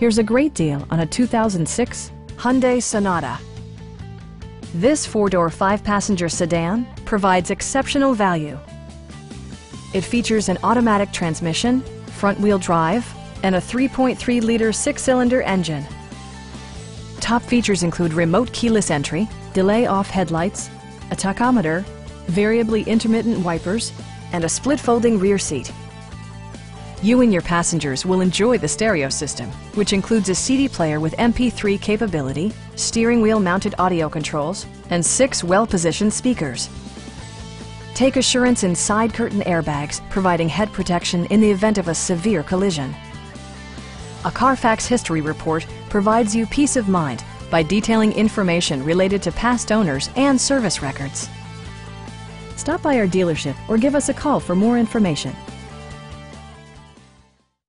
Here's a great deal on a 2006 Hyundai Sonata. This four-door, five-passenger sedan provides exceptional value. It features an automatic transmission, front-wheel drive, and a 3.3-liter six-cylinder engine. Top features include remote keyless entry, delay-off headlights, a tachometer, variably intermittent wipers, and a split-folding rear seat. You and your passengers will enjoy the stereo system, which includes a CD player with MP3 capability, steering wheel mounted audio controls, and 6 well-positioned speakers. Take assurance in side curtain airbags, providing head protection in the event of a severe collision. A Carfax history report provides you peace of mind by detailing information related to past owners and service records. Stop by our dealership or give us a call for more information.